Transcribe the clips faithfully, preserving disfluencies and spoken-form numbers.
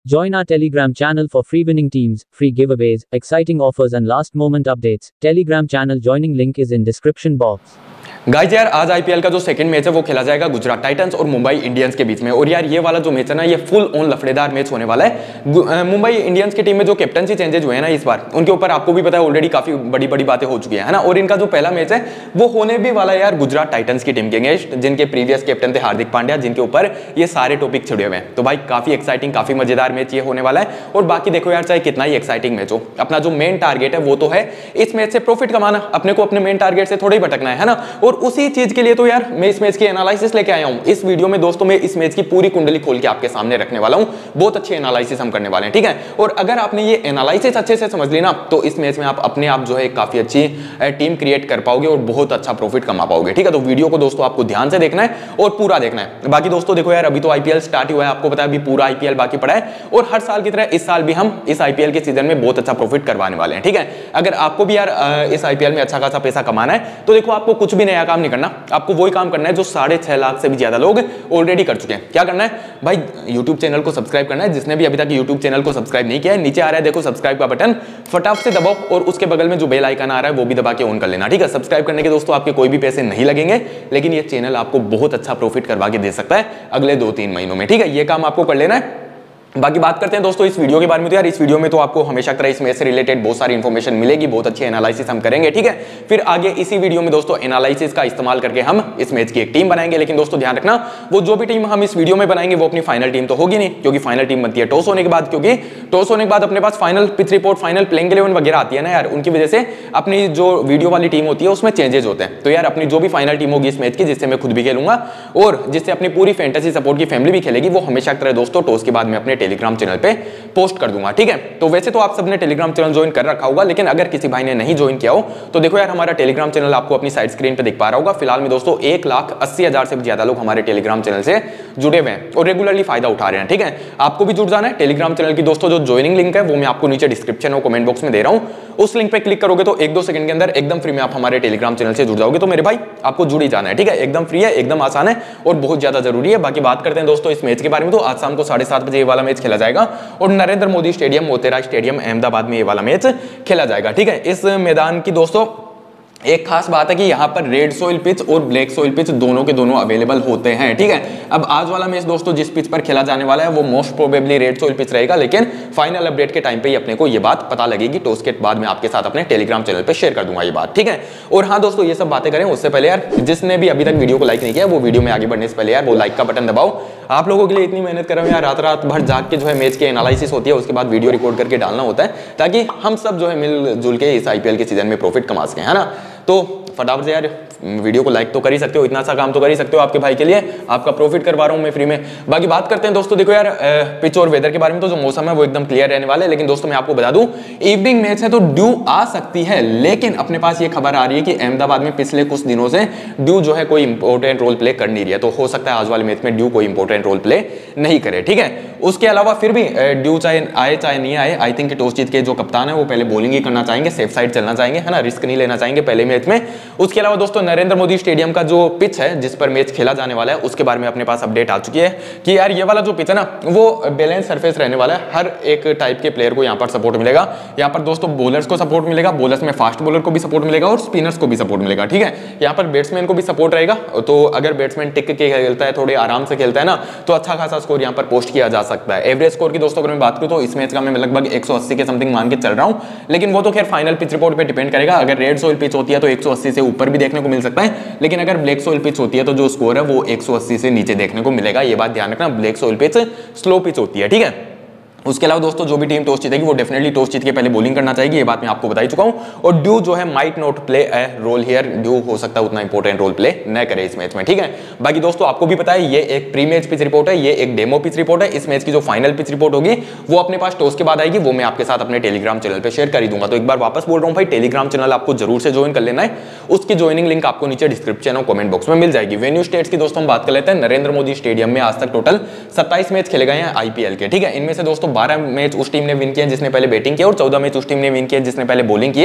Join our Telegram channel for free winning teams, free giveaways, exciting offers and last moment updates. Telegram channel joining link is in description box. Guys यार आज IPL का जो second match है वो खेला जाएगा Gujarat Titans और Mumbai Indians के बीच में। और यार ये वाला जो मैच है ना ये फुल ऑन लफड़ेदार मैच होने वाला है। मुंबई इंडियंस की टीम में जो कैप्टनसी चेंजेस हुए हैं ना इस बार, उनके ऊपर आपको भी पता है ऑलरेडी काफी बड़ी बड़ी बातें हो चुकी है ना। और इनका जो पहला मैच है वो होने भी वाला है यार गुजरात टाइटंस की टीम के अगेंस्ट, जिनके प्रीवियस कैप्टन थे हार्दिक पांड्या, जिनके ऊपर ये सारे टॉपिक छिड़े हुए हैं। तो भाई काफी एक्साइटिंग काफी मजेदार मैच ये होने वाला है। और बाकी देखो यार चाहे कितना ही एक्साइटिंग मैच हो, अपना जो मेन टारगेट है वो तो है इस मैच से प्रॉफिट कमाना। अपने को अपने मेन टारगेट से थोड़ा ही भटकना है ना। और उसी चीज के लिए तो यार मैं इस मैच की एनालिसिस लेके आया हूं इस वीडियो में। दोस्तों मैं इस मैच की पूरी कुंडली खोल के आपके सामने रखने वाला हूं। बहुत अच्छी एनालिसिस हम करने वाले हैं, ठीक है। और अगर आपने ये एनालिसिस अच्छे से समझ ली ना तो इस मैच में आप अपने आप जो है काफी अच्छी टीम क्रिएट कर पाओगे और बहुत अच्छा प्रॉफिट कमा पाओगे, ठीक है। तो वीडियो को दोस्तों आपको ध्यान से देखना है और पूरा देखना है। बाकी दोस्तों देखो यार अभी तो आईपीएल स्टार्ट हुआ है, आपको पता है अभी पूरा आईपीएल बाकी पड़ा है। और हर साल की तरह इस साल भी हम इस आईपीएल के सीजन में बहुत अच्छा प्रॉफिट करवाने वाले हैं, ठीक है। अगर आपको भी यार इस आईपीएल में अच्छा खासा पैसा कमाना है तो देखो आपको कुछ भी नया काम नहीं करना, आपको वही काम करना है जो साढ़े छह लाख से भी ज्यादा लोग ऑलरेडी कर चुके हैं। क्या करना है भाई, यूट्यूब चैनल को सब्सक्राइब करना है। जिसने भी अभी तक यूट्यूब चैनल को सब्सक्राइब नहीं किया है, नीचे आ रहा है देखो सब्सक्राइब का बटन, फटाफट से दबाओ और उसके बगल में जो बेल आइकन आ रहा है वो भी दबा के ऑन कर लेना, ठीक है। सब्सक्राइब करने के दोस्तों आपके कोई भी पैसे नहीं लगेंगे, लेकिन ये चैनल आपको बहुत अच्छा प्रॉफिट करवा के दे सकता है अगले दो तीन महीनों में, ठीक है। ये काम आपको कर लेना है। बाकी बात करते हैं दोस्तों इस वीडियो के बारे में। तो यार इस वीडियो में तो आपको हमेशा तरह इस मैच से रिलेटेड बहुत सारी इंफॉर्मेशन मिलेगी, बहुत अच्छी एनालिसिस हम करेंगे, ठीक है। फिर आगे इसी वीडियो में दोस्तों एनालिसिस का इस्तेमाल करके हम इस मैच की एक टीम बनाएंगे। लेकिन दोस्तों ध्यान रखना वो जो भी टीम हम इस वीडियो में बनाएंगे वो अपनी फाइनल टीम तो होगी नहीं, क्योंकि फाइनल टीम बनती है टॉस होने के बाद। क्योंकि टॉस होने के बाद अपने पास final pitch report, final playing eleven वगैरह आती है ना यार, उनकी वजह से अपनी जो वीडियो वाली टीम होती है उसमें चेंजेस होते हैं। तो यार अपनी जो भी फाइनल टीम होगी इस मैच की, जिससे मैं खुद भी खेलूंगा और जिससे अपनी पूरी फैंटेसी सपोर्ट की फैमिली भी खेलेगी, वो हमेशा की तरह दोस्तों टॉस के बाद में अपने टेलीग्राम चैनल पे पोस्ट कर दूंगा, ठीक है। तो वैसे तो आप सबने टेलीग्राम चैनल ज्वाइन कर रखा होगा, लेकिन अगर किसी भाई ने नहीं ज्वाइन किया हो तो देखो यार हमारा टेलीग्राम चैनल आपको अपनी साइड स्क्रीन पे दिख पा रहा होगा। फिलहाल में दोस्तों एक लाख अस्सी हजार से भी ज्यादा लोग हमारे टेलीग्राम चैनल से जुड़े हुए हैं और रेगुलरली फायदा उठा रहे हैं, ठीक है। आपको भी जुड़ जाना है टेलीग्राम चैनल की दोस्तों। जो ज्वाइनिंग लिंक है वो मैं आपको नीचे डिस्क्रिप्शन और कमेंट बॉक्स में दे रहा हूं, उस लिंक पे क्लिक करोगे तो एक दो सेकंड के अंदर एकदम फ्री में आप हमारे टेलीग्राम चैनल से जुड़ जाओगे। तो मेरे भाई आपको जुड़ ही जाना है, ठीक है। एकदम फ्री है, एकदम आसान है और बहुत ज्यादा जरूरी है। बाकी बात करते हैं दोस्तों इस मैच के बारे में। तो आज शाम को साढ़े सात बजे ये वाला मैच खेला जाएगा और नरेंद्र मोदी स्टेडियम, मोतेरा स्टेडियम अहमदाबाद में ये वाला मैच खेला जाएगा, ठीक है। इस मैदान की दोस्तों एक खास बात है कि यहाँ पर रेड सोइल पिच और ब्लैक सोइल पिच दोनों के दोनों अवेलेबल होते हैं, ठीक है। अब आज वाला मैच दोस्तों जिस पिच पर खेला जाने वाला है वो most probably red soil pitch रहेगा, लेकिन फाइनल अपडेट के टाइम पे ही अपने को ये बात पता लगेगी। टॉस के बाद में आपके साथ अपने टेलीग्राम चैनल पे शेयर कर दूंगा ये बात, ठीक है। और हाँ दोस्तों ये सब बातें करें उससे पहले यार जिसने भी अभी तक वीडियो को लाइक नहीं किया वो वीडियो में आगे बढ़ने से पहले यार वो लाइक का बटन दबाओ। आप लोगों के लिए इतनी मेहनत कर रहा हूँ यार, रात रात भर जाग के जो है मैच की एनालिसिस होती है, उसके बाद वीडियो रिकॉर्ड करके डालना होता है ताकि हम सब जो है मिलजुल के इस आईपीएल के सीजन में प्रॉफिट कमा सकें, है ना। तो फटाफट से यार वीडियो को लाइक तो कर ही सकते हो, इतना सा काम तो कर ही सकते हो आपके भाई के लिए, आपका प्रॉफिट करवा रहा हूं मैं फ्री में। बाकी बात करते हैं दोस्तों देखो यार पिच और वेदर के बारे में। तो जो मौसम है वो एकदम क्लियर रहने वाला है, लेकिन दोस्तों मैं आपको बता दूं इवनिंग मैच है तो ड्यू आ सकती है। लेकिन अपने पास ये खबर आ रही है कि अहमदाबाद में पिछले कुछ दिनों से ड्यू जो है कोई इंपॉर्टेंट रोल प्ले कर नहीं रही है, तो हो सकता है आज वाले मैच में ड्यू कोई इंपॉर्टेंट रोल प्ले नहीं करे, ठीक है। उसके अलावा फिर भी ड्यू चाहे आए चाहे नहीं आए, आई थिंक टॉस जीत के जो कप्तान है वो पहले बॉलिंग ही करना चाहेंगे, सेफ साइड चलना चाहेंगे, है ना, रिस्क नहीं लेना चाहेंगे पहले मैच में। उसके अलावा दोस्तों नरेंद्र मोदी स्टेडियम का जो पिच है जिस पर मैच खेला जाने वाला है उसके बारे में अपने पास अपडेट आ चुकी है कि यार ये वाला जो पिच है ना वो बैलेंस सरफेस रहने वाला है। हर एक टाइप के प्लेयर को यहाँ पर सपोर्ट मिलेगा। यहाँ पर दोस्तों बॉलर्स को सपोर्ट मिलेगा, बॉलर्स में फास्ट बॉलर को भी सपोर्ट मिलेगा और स्पिनर्स को भी सपोर्ट मिलेगा, ठीक है। यहाँ पर बैट्समैन को भी सपोर्ट रहेगा। तो अगर बैट्समैन टिक के खेलता है, थोड़े आराम से खेलता है ना, तो अच्छा खासा स्कोर यहाँ पर पोस्ट किया जा सकता है। एवरेज स्कोर की दोस्तों अगर मैं बात करूँ तो इस मैच का मैं लगभग एक सौ अस्सी के समथिंग मान के चल रहा हूँ, लेकिन वो तो खैर फाइनल पिच रिपोर्ट पे डिपेंड करेगा। अगर रेड सोइल पिच होती है तो एक सौ अस्सी से ऊपर भी देखने को मिल सकता है, लेकिन अगर ब्लैक सोइल पिच होती है तो जो स्कोर है वो एक सौ अस्सी से नीचे देखने को मिलेगा। ये बात ध्यान रखना, black soil pitch slow pitch होती है, ठीक है। उसके अलावा दोस्तों जो भी टीम टॉस जीतेगी वो डेफिनेटली टॉस जीत के पहले बॉलिंग करना चाहेगी, ये बात मैं आपको बता ही चुका हूं। और ड्यू जो है might not play a role here, dew हो सकता है उतना इंपॉर्टेंट रोल प्ले न करे इस मैच में, ठीक है। बाकी दोस्तों आपको भी पता है ये एक प्री मैच पिच रिपोर्ट है, ये एक डेमो पिच रिपोर्ट है। इस मैच की जो फाइनल पिच रिपोर्ट होगी वो अपने पास टॉस के बाद आएगी, वो मैं आपके साथ अपने टेलीग्राम चैनल पर शेयर कर ही दूंगा। तो एक बार वापस बोल रहा हूँ भाई, टेलीग्राम चैनल आपको जरूर से ज्वाइन कर लेना है, उसकी ज्वाइनिंग लिंक आपको नीचे डिस्क्रिप्शन और कमेंट बॉक्स में मिल जाएगी। वेन्यू स्टेट्स की दोस्तों हम बात कर लेते हैं। नरेंद्र मोदी स्टेडियम में आज तक टोटल सत्ताईस मैच खेले गए हैं आईपीएल के, ठीक है। इनमें से दोस्तों बारह मैच उस टीम ने विन किया जिसने पहले बैटिंग किया और चौदह मैच उस टीम ने विन किया जिसने पहले बॉलिंग की है।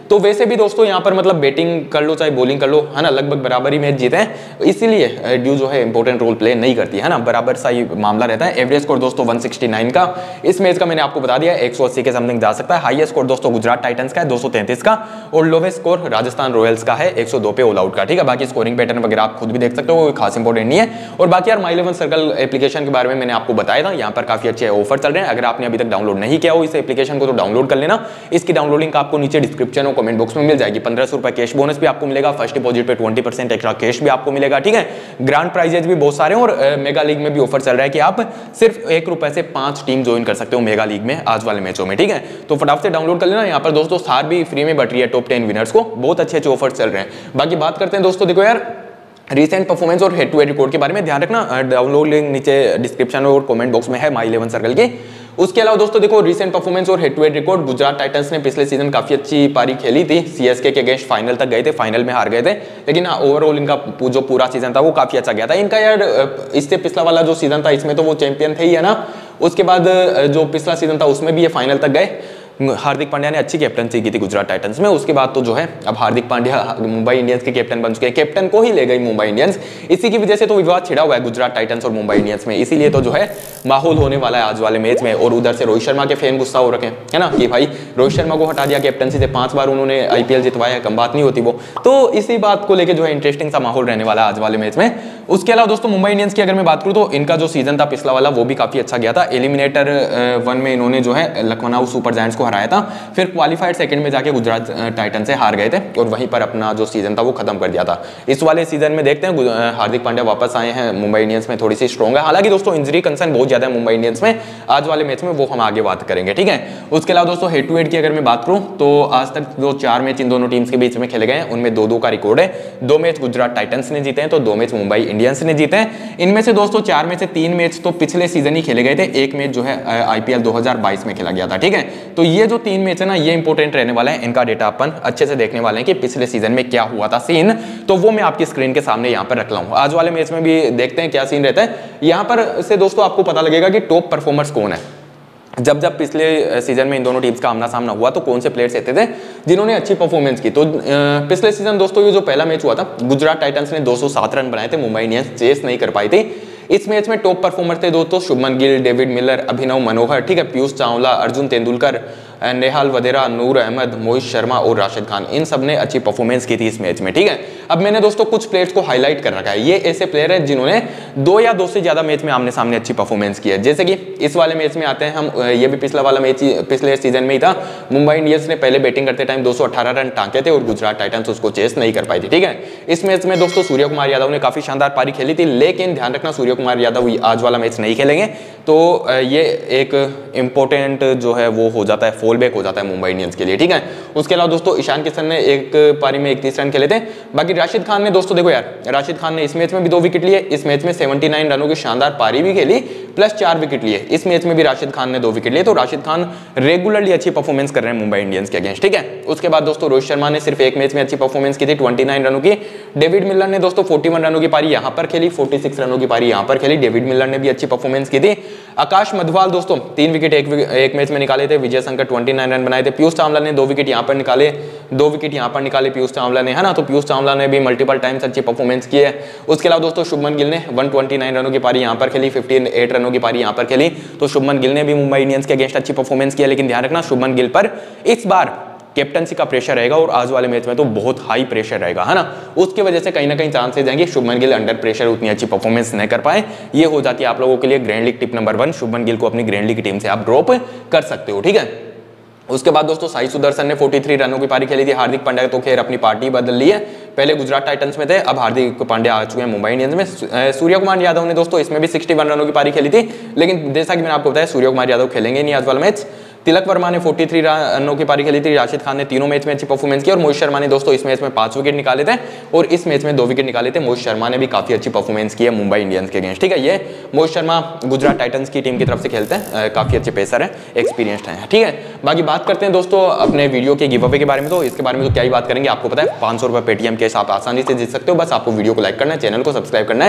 तो वैसे भी दोस्तों यहाँ पर मतलब बैटिंग कर लो चाहे बॉलिंग कर लो, है ना, लगभग बराबर ही मैच जीते हैं, इसीलिए ड्यू जो है इंपॉर्टेंट रोल प्ले नहीं करती है ना, बराबर सा ही मामला रहता है। एवरेज स्कोर दोस्तों एक सौ उनहत्तर का इस मैच का मैंने आपको बता दिया, एक सौ अस्सी के समथिंग जा सकता है। हाईएस्ट स्कोर दोस्तों गुजरात टाइटंस का है दो सौ तैंतीस का, और लोवेस्ट स्कोर राजस्थान रॉयल्स का है एक सौ दो पे ऑल आउट का, ठीक है। बाकी स्कोरिंग पैटर्न वगैरह आप खुद भी देख सकते हो, कोई खास इंपॉर्टेंट नहीं है। और बाकी यार माई इलेवन सर्कल एप्लीकेशन के बारे में मैंने आपको बताया था, यहाँ पर काफी अच्छे ऑफर चल रहे हैं। अगर आपने अभी तक डाउनलोड नहीं किया हो इस एप्लीकेशन को तो डाउनलोड कर लेना। इसकी डाउनलोड लिंक आपको नीचे डिस्क्रिप्शन और कमेंट बॉक्स में मिल जाएगी। पंद्रह सौ रुपए कैश बोनस भी आपको मिलेगा, फर्स्ट डिपॉजिट पे ट्वेंटी परसेंट एक्स्ट्रा कैश भी आपको मिलेगा, ठीक है। ग्रांड प्राइजेज भी बहुत सारे हैं, और मेगा लीग में भी ऑफर चल रहा है कि आप सिर्फ एक रुपए से पांच टीम ज्वाइन कर सकते हो मेगा लीग में आज वाले मैचों में, ठीक है। तो फटाफट से डाउनलोड कर लेना। यहाँ पर दोस्तों सार भी फ्री में बट रही है टॉप टेन विनर्स को, बहुत अच्छे अच्छे ऑफर चल रहे हैं। बाकी बात करते हैं दोस्तों, देखो यार रीसेंट परफॉर्मेंस और हेड टू हेड रिकॉर्ड के बारे में ध्यान रखना, डाउनलोड लिंक नीचे डिस्क्रिप्शन और कमेंट बॉक्स में है माई इलेवन सर्कल के। उसके अलावा दोस्तों देखो रीसेंट परफॉर्मेंस और head to head record, Gujarat Titans ने पिछले सीजन काफी अच्छी पारी खेली थी, सीएसके के अगेंस्ट फाइनल तक गए थे, फाइनल में हार गए थे, लेकिन ओवरऑल इनका जो पूरा सीजन था वो काफी अच्छा गया था इनका यार। इससे पिछला वाला जो सीजन था इसमें तो वो चैंपियन थे ही, है ना। उसके बाद जो पिछला सीजन था उसमें भी ये फाइनल तक गए। हार्दिक पांड्या ने अच्छी कैप्टनसी की थी गुजरात टाइटंस में। उसके बाद तो जो है अब हार्दिक पांड्या मुंबई इंडियंस के कैप्टन बन चुके हैं, कैप्टन को ही ले गई मुंबई इंडियंस। इसी की वजह से तो विवाद छिड़ा हुआ है गुजरात टाइटंस और मुंबई इंडियंस में, इसीलिए तो जो है माहौल होने वाला है आज वाले मैच में। और उधर से रोहित शर्मा के फैन गुस्सा हो रखे हैं, है ना, कि भाई रोहित शर्मा को हटा दिया कैप्टनसी से, पांच बार उन्होंने आईपीएल जितवाया, कम बात नहीं होती वो। तो इसी बात को लेकर जो है इंटरेस्टिंग सा माहौल रहने वाला है आज वाले मैच में। उसके अलावा दोस्तों मुंबई इंडियंस की अगर मैं बात करूं तो इनका जो सीजन था पिछला वाला वो भी काफी अच्छा गया था। एलिमिनेटर वन में इन्होंने जो है लखनऊ सुपर जायंट्स को हराया था, फिर क्वालिफाइड सेकंड में जाके गुजरात टाइटंस से हार गए थे, और वहीं पर अपना जो सीजन था वो खत्म कर दिया था। इस वाले सीजन में देखते हैं हार्दिक पांड्या वापस आए हैं मुंबई इंडियंस में, थोड़ी सी स्ट्रॉन्ग है। हालांकि दोस्तों इंजरी कंसर्न बहुत ज्यादा है मुंबई इंडियंस में, आज वाले मैच में वो हम आगे बात करेंगे, ठीक है। उसके अलावा दोस्तों हेड टू हेड की अगर मैं बात करूं तो आज तक जो चार मैच इन दोनों टीम्स के बीच में खेले गए हैं उनमें दो दो का रिकॉर्ड है। दो मैच गुजरात टाइटंस ने जीते हैं तो दो मैच मुंबई इंडियंस ने जीते हैं। इनमें से दोस्तों चार में से तीन मैच तो पिछले सीजन ही खेले गए थे, एक मैच जो है आईपीएल दो हज़ार बाईस में खेला गया था, ठीक है। तो ये जो तीन मैच है ना ये इंपॉर्टेंट रहने वाला है, इनका डेटा अपन अच्छे से देखने वाले हैं कि पिछले सीजन में क्या हुआ था सीन, तो वो मैं आपकी स्क्रीन के सामने यहाँ पर रख लाऊं। आज वाले मैच में भी देखते हैं क्या सीन रहता है। यहाँ पर से दोस्तों आपको पता लगेगा कि टॉप परफॉर्मर्स कौन है। जब जब पिछले सीजन में इन दोनों टीम्स का आमना सामना हुआ तो कौन से प्लेयर्स रहते थे जिन्होंने अच्छी परफॉर्मेंस की। तो पिछले सीजन दोस्तों ये जो पहला मैच हुआ था गुजरात टाइटंस ने दो सौ सात रन बनाए थे, मुंबई इंडियंस चेस नहीं कर पाई थी। इस मैच में टॉप परफॉर्मर थे दोस्तों शुभमन गिल, डेविड मिलर, अभिनव मनोहर, ठीक है, पीयूष चावला, अर्जुन तेंदुलकर, नेहाल वधेरा, नूर अहमद, मोहित शर्मा और राशिद खान, इन सब ने अच्छी परफॉर्मेंस की थी इस मैच में, ठीक है। अब मैंने दोस्तों कुछ प्लेयर्स को हाईलाइट कर रखा है, ये ऐसे प्लेयर हैं जिन्होंने दो या दो से ज्यादा मैच में आमने सामने अच्छी परफॉर्मेंस की है। जैसे कि इस वाले मैच में आते हैं हम, ये भी पिछला वाला मैच पिछले सीजन में ही था। मुंबई इंडियंस ने पहले बैटिंग करते टाइम दो सौ अठारह रन टांके थे और गुजरात टाइटंस उसको चेस नहीं कर पाई थी, ठीक है। इस मैच में दोस्तों सूर्य कुमार यादव ने काफी शानदार पारी खेली थी, लेकिन ध्यान रखना सूर्य कुमार यादव आज वाला मैच नहीं खेलेंगे, तो ये एक इंपॉर्टेंट जो है वो हो जाता है, फॉल बैक हो जाता है मुंबई इंडियंस के लिए, ठीक है। उसके अलावा दोस्तों ईशान किशन ने एक पारी में इकतीस रन खेले थे। बाकी राशिद खान ने दोस्तों देखो यार, राशिद खान ने इस मैच में भी दो विकेट लिए, इस मैच में उन्यासी रनों की शानदार पारी भी खेली, प्लस चार विकेट लिए। इस मैच में भी राशिद खान ने दो विकेट लिए, तो राशिद खान रेगुलरली अच्छी परफॉर्मेंस कर रहे हैं मुंबई इंडियंस के अगेंस्ट, ठीक है। उसके बाद दोस्तों रोहित शर्मा ने सिर्फ एक मैच में अच्छी परफॉर्मेंस की थी, उनतीस रनों की। डेविड मिलर ने दोस्तों इकतालीस रनों की पारी यहां पर खेली, छियालीस रनों की पारी यहां पर खेली, डेविड मिलर ने भी अच्छी परफॉर्मेंस की थी। आकाश मधवाल दोस्तों तीन विकेट एक, एक मैच में निकाले थे, विजय शंकर उनतीस रन बनाए थे। पीयूष चावला ने दो विकेट यहां पर निकाले, दो विकेट यहां पर निकाले पीयूष चावला ने, है ना। तो पीयूष चावला ने भी मल्टीपल टाइम्स अच्छी परफॉर्मेंस की है। उसके अलावा दोस्तों शुभमन गिल ने एक सौ उनतीस रनों की पारी यहां पर खेली, अट्ठावन रनों की पारी यहां पर खेली। तो शुभमन गिल ने भी मुंबई इंडियंस के अगेंस्ट अच्छी परफॉर्मेंस किया, लेकिन ध्यान रखना शुभमन गिल पर इस बार कैप्टनसी का प्रेशर रहेगा और आज वाले मैच में तो बहुत हाई प्रेशर रहेगा, है ना। उसकी वजह से कहीं ना कहीं चांसेस जाएंगे शुभमन गिल अंडर प्रेशर उतनी अच्छी परफॉर्मेंस नहीं कर पाए। ये हो जाती है आप लोगों के लिए grand league tip number one, Shubman Gill को अपनी ग्रैंड लीग की टीम से आप ड्रॉप कर सकते हो, ठीक है। उसके बाद दोस्तों साई सुदर्शन ने तैंतालीस रनों की पारी खेली थी। हार्दिक पांड्या तो खैर अपनी पार्टी बदल ली है, पहले गुजरात टाइटंस में थे, अब हार्दिक पांड्या आ चुके हैं मुंबई इंडियंस में। सूर्य कुमार यादव ने दोस्तों इसमें भी इकसठ रनों की पारी खेली थी, लेकिन जैसा कि मैंने आपको बताया सूर्य कुमार यादव खेलेंगे नहीं आज वाला मैच। तिलक वर्मा ने तैंतालीस रनों की पारी खेली थी, राशिद खान ने तीनों मैच में अच्छी परफॉर्मेंस की और मोहित शर्मा ने दोस्तों इस मैच में पांच विकेट निकाले थे और इस मैच में दो विकेट निकाले थे। मोहित शर्मा ने भी काफी अच्छी परफॉर्मेंस की है मुंबई इंडियंस के अगेंस्ट, ठीक है। ये मोहित शर्मा गुजरात टाइटंस की टीम की तरफ से खेलते हैं, काफी अच्छे पेसर है, एक्सपीरियंस्ड है, ठीक है। बाकी बात करते हैं दोस्तों अपने वीडियो के गिव अवे के बारे में, तो इसके बारे में तो क्या ही बात करेंगे, आपको पता है पांच सौ रुपए पेटीएम कैश आप आसानी से जीत सकते हो। बस आपको वीडियो को लाइक करना है, चैनल को सब्सक्राइब करना है,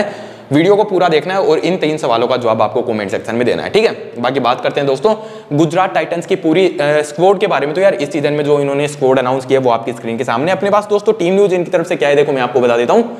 वीडियो को पूरा देखना है और इन तीन सवालों का जवाब आपको कमेंट सेक्शन में देना है, ठीक है। बाकी बात करते हैं दोस्तों गुजरात टाइटंस की पूरी स्क्वाड के बारे में। तो यार इस सीजन में जो इन्होंने स्क्वाड अनाउंस किया वो आपकी स्क्रीन के सामने अपने पास दोस्तों। टीम न्यूज इनकी तरफ से क्या है देखो मैं आपको बता देता हूँ